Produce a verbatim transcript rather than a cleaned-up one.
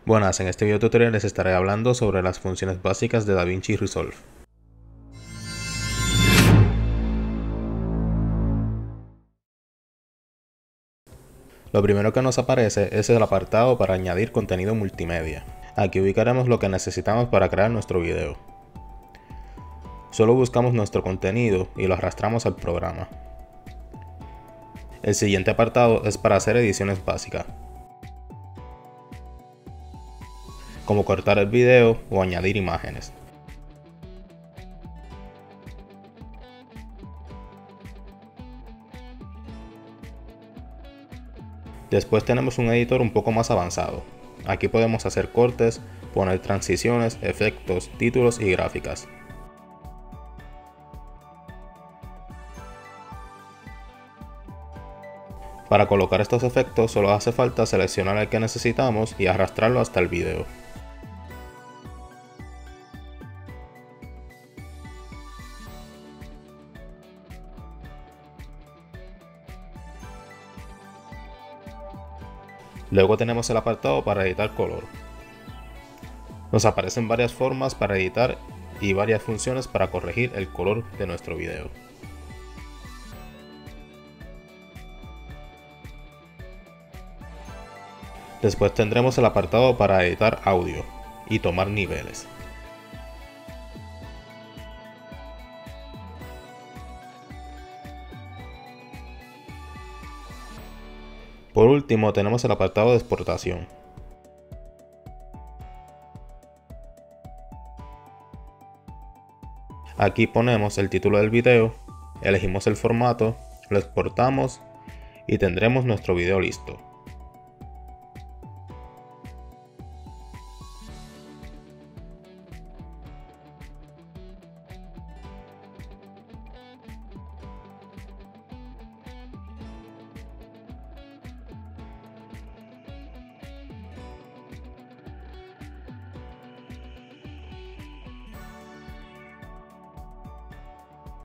Buenas, en este video tutorial les estaré hablando sobre las funciones básicas de DaVinci Resolve. Lo primero que nos aparece es el apartado para añadir contenido multimedia. Aquí ubicaremos lo que necesitamos para crear nuestro video. Solo buscamos nuestro contenido y lo arrastramos al programa. El siguiente apartado es para hacer ediciones básicas, como cortar el video o añadir imágenes. Después tenemos un editor un poco más avanzado. Aquí podemos hacer cortes, poner transiciones, efectos, títulos y gráficas. Para colocar estos efectos solo hace falta seleccionar el que necesitamos y arrastrarlo hasta el video. Luego tenemos el apartado para editar color. Nos aparecen varias formas para editar y varias funciones para corregir el color de nuestro video. Después tendremos el apartado para editar audio y tomar niveles. Por último tenemos el apartado de exportación. Aquí ponemos el título del video, elegimos el formato, lo exportamos y tendremos nuestro video listo.